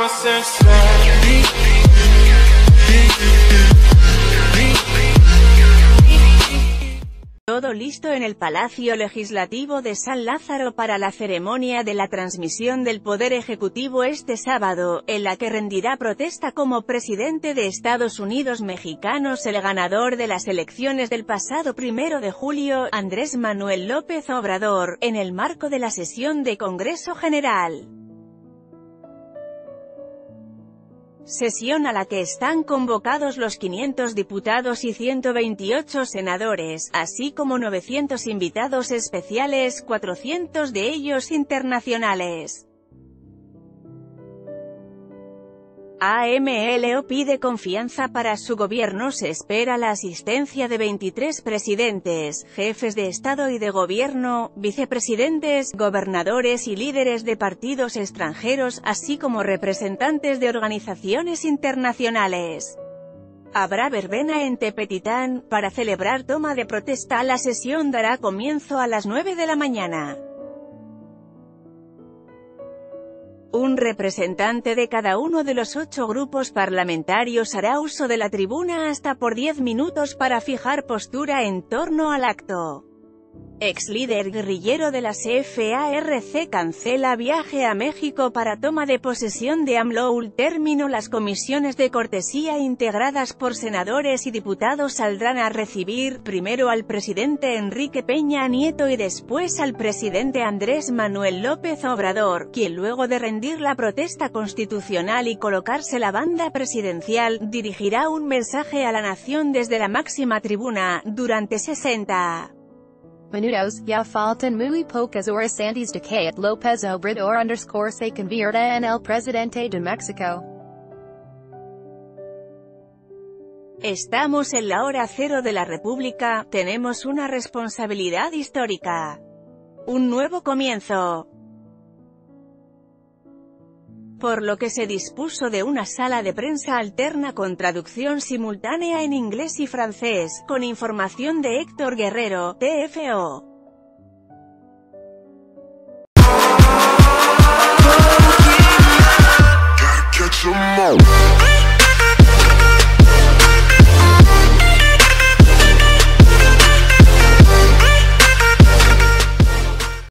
Todo listo en el Palacio Legislativo de San Lázaro para la ceremonia de la transmisión del Poder Ejecutivo este sábado, en la que rendirá protesta como presidente de Estados Unidos mexicanos el ganador de las elecciones del pasado 1 de julio, Andrés Manuel López Obrador, en el marco de la sesión de Congreso General. Sesión a la que están convocados los 500 diputados y 128 senadores, así como 900 invitados especiales, 400 de ellos internacionales. AMLO pide confianza para su gobierno. Se espera la asistencia de 23 presidentes, jefes de Estado y de Gobierno, vicepresidentes, gobernadores y líderes de partidos extranjeros, así como representantes de organizaciones internacionales. Habrá verbena en Tepetitán, para celebrar toma de protesta. La sesión dará comienzo a las 9 de la mañana. Un representante de cada uno de los 8 grupos parlamentarios hará uso de la tribuna hasta por 10 minutos para fijar postura en torno al acto. Ex líder guerrillero de la FARC cancela viaje a México para toma de posesión de AMLO. Término. Las comisiones de cortesía integradas por senadores y diputados saldrán a recibir, primero al presidente Enrique Peña Nieto y después al presidente Andrés Manuel López Obrador, quien luego de rendir la protesta constitucional y colocarse la banda presidencial, dirigirá un mensaje a la nación desde la máxima tribuna, durante 60 minutos. Ya faltan muy pocas horas antes de que López Obrador se convierta en el presidente de México. Estamos en la hora cero de la República, tenemos una responsabilidad histórica. Un nuevo comienzo. Por lo que se dispuso de una sala de prensa alterna con traducción simultánea en inglés y francés, con información de Héctor Guerrero, TFO.